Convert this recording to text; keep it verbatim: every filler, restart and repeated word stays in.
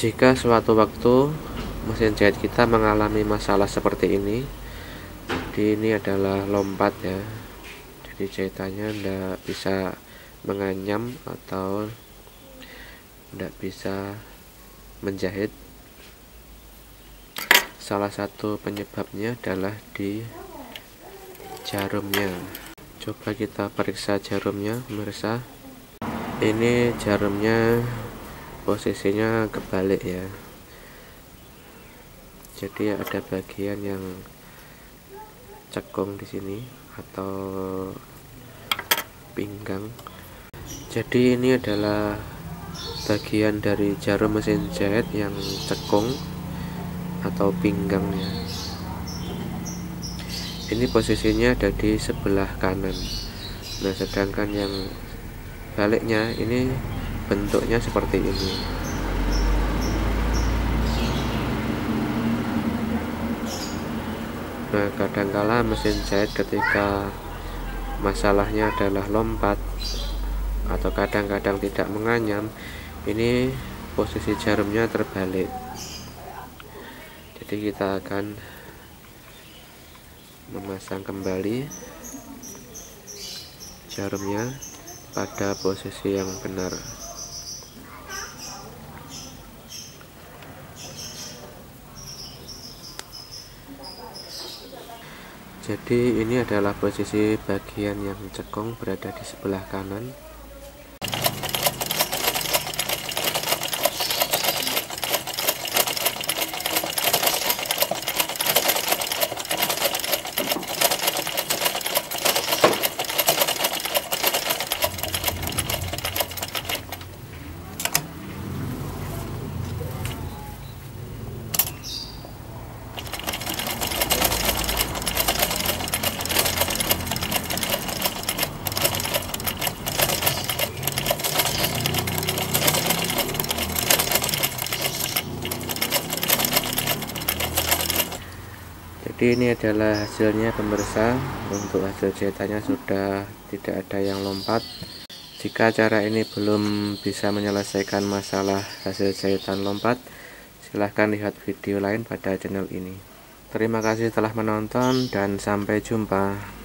Jika suatu waktu mesin jahit kita mengalami masalah seperti ini, jadi ini adalah lompat ya, jadi jahitannya tidak bisa menganyam atau tidak bisa menjahit. Salah satu penyebabnya adalah di jarumnya. Coba kita periksa jarumnya, pemirsa. Ini jarumnya posisinya kebalik ya, jadi ada bagian yang cekung di sini atau pinggang. Jadi ini adalah bagian dari jarum mesin jahit yang cekung atau pinggangnya. Ini posisinya ada di sebelah kanan. Nah, sedangkan yang baliknya ini bentuknya seperti ini. Nah, kadangkala mesin jahit ketika masalahnya adalah lompat atau kadang-kadang tidak menganyam, ini posisi jarumnya terbalik. Jadi kita akan memasang kembali jarumnya pada posisi yang benar. Jadi ini adalah posisi bagian yang cekung berada di sebelah kanan. Jadi ini adalah hasilnya pemirsa. Untuk hasil jahitannya sudah tidak ada yang lompat. Jika cara ini belum bisa menyelesaikan masalah hasil jahitan lompat, silahkan lihat video lain pada channel ini. Terima kasih telah menonton dan sampai jumpa.